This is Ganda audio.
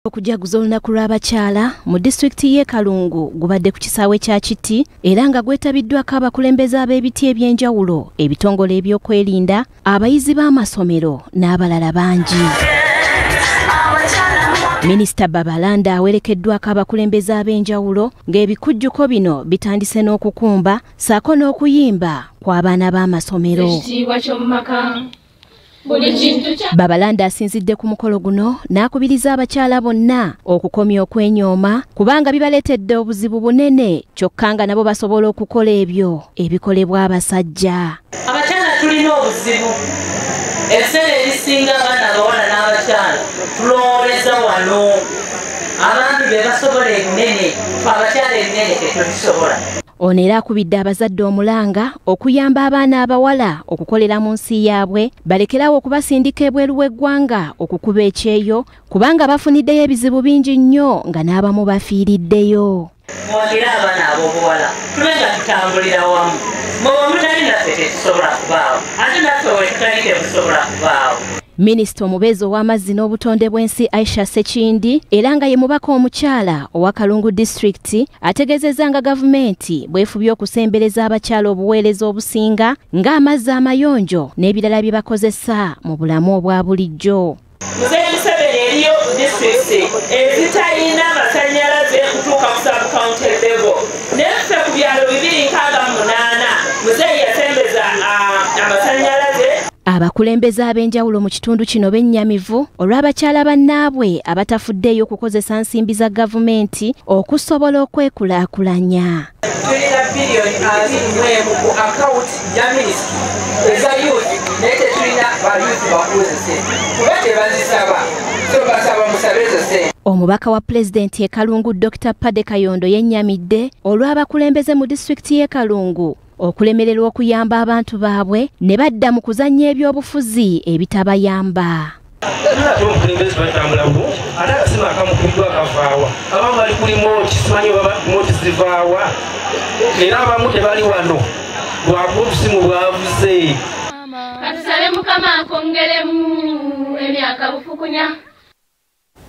Okujaguza olunaku lw'abakyala mu disitulikiti y'e Kalungu gubadde ku kisaawe kya Kiti era nga gwetabiddwako abakulembeze ab'ebiti eby'enjawulo, ebitongole ebyokwerinda, abayizi b'amasomero n'abalala bangi. Minisita Babalanda awerekeddwako abakulembeze ab'enjawulo ng'ebikujjuko bino bitandise n'okukumba ssaako n'okuyimba kw'abaana b'amasomero. Babalanda asinzidde ku mukolo guno n'akubiriza abakyala bonna okukomya okwenyooma kubanga bibaleetedde obuzibu bunene kyokka nga nabo basobola okukola ebyo ebikolebwa abasajja. Abakyala tulina obuzibu. Ebiseera ebisinga abaana abawala n'abakyala tulowooleza wano. Abantu be basobola ebinene, abakyala ebinene tetubisobola. Ono era akubidde abazadde omulanga okuyamba abaana abawala okukolera mu nsi yaabwe balekerawo okubasindika ebweru w'eggwanga okukuba ekyeyo kubanga bafuniddeyo ebizibu bingi nnyo nga n'abamu bafiiriddeyo. Mwogere abaana ab'obuwala tube nga tutambulira wamu. Muba mutali naffe tetusobola kubaawo ate naffe we tutali tetusobola kubaawo. Minisita omubeezi ow'amazzi n'obutonde bw'ensi Aisha Sekindi era nga ye mubaka omukyala owa Kalungu disitulikiti ategeezezza nga gavumenti bwefubye okusembereza abakyala obuweereza obusinga ng'amazzi amayonjo n'ebirala bye bakozesa mu bulamu obwa bulijjo. Muzeeyi Museveni eriyo disitulikiti ezitalina amasannyalaze kutuuka ku sub-county level. Neffe ku byalo 258 muzeeyi yasembeza amasannyalaze. Abakulembeze ab'enjawulo mu kitundu kino bennyamivu olw'abakyala bannaabwe abatafuddeeyo okukozesa nsimbi za gavumenti okusobola okwekulaakulanya. Tulina biliyoni 21 ku akawunti ya minisitule eza yuuthi naye tetulina bayuuthi bakuuza ssente kuba tebazisaba so basaba musabe ezo ssente. Omubaka wa pulezidenti e Kalungu Dr. Pade Kayondo yennyamidde olw'abakulembeze mu disitulikiti y'e Kalungu okulemererwa okuyamba abantu baabwe ne badda mu kuzannya ebyobufuzi ebitabayamba. Katusabe Mukama akongeremu emyaka bufukunya.